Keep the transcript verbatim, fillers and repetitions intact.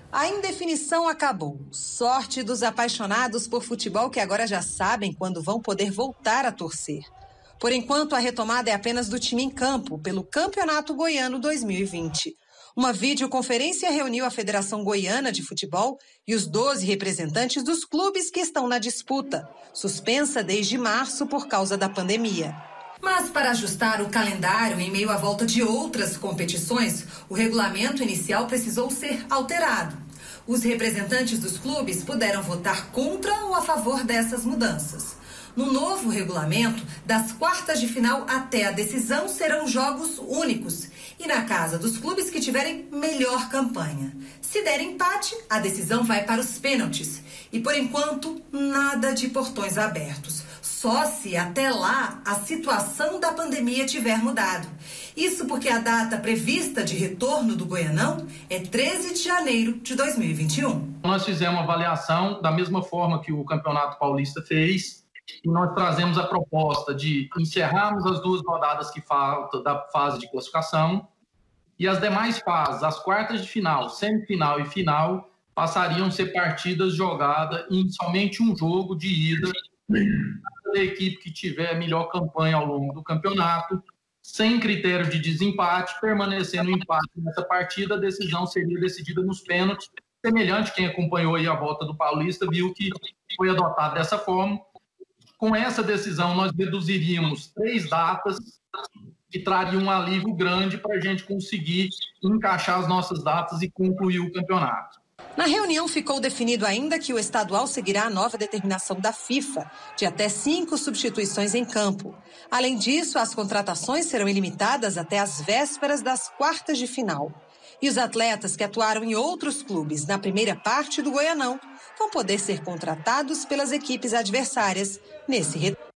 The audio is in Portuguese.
A indefinição acabou. Sorte dos apaixonados por futebol que agora já sabem quando vão poder voltar a torcer. Por enquanto, a retomada é apenas do time em campo, pelo Campeonato Goiano dois mil e vinte. Uma videoconferência reuniu a Federação Goiana de Futebol e os doze representantes dos clubes que estão na disputa, suspensa desde março por causa da pandemia. Mas para ajustar o calendário em meio à volta de outras competições, o regulamento inicial precisou ser alterado. Os representantes dos clubes puderam votar contra ou a favor dessas mudanças. No novo regulamento, das quartas de final até a decisão serão jogos únicos e na casa dos clubes que tiverem melhor campanha. Se der empate, a decisão vai para os pênaltis. E por enquanto, nada de portões abertos. Só se até lá a situação da pandemia tiver mudado. Isso porque a data prevista de retorno do Goianão é treze de janeiro de dois mil e vinte e um. Nós fizemos uma avaliação da mesma forma que o Campeonato Paulista fez e nós trazemos a proposta de encerrarmos as duas rodadas que faltam da fase de classificação e as demais fases, as quartas de final, semifinal e final, passariam a ser partidas jogadas em somente um jogo de ida. A equipe que tiver a melhor campanha ao longo do campeonato, sem critério de desempate, permanecendo o empate nessa partida, a decisão seria decidida nos pênaltis. Semelhante, quem acompanhou aí a volta do Paulista viu que foi adotado dessa forma. Com essa decisão, nós reduziríamos três datas que trariam um alívio grande para a gente conseguir encaixar as nossas datas e concluir o campeonato. Na reunião ficou definido ainda que o estadual seguirá a nova determinação da FIFA, de até cinco substituições em campo. Além disso, as contratações serão ilimitadas até as vésperas das quartas de final. E os atletas que atuaram em outros clubes na primeira parte do Goianão vão poder ser contratados pelas equipes adversárias nesse retorno.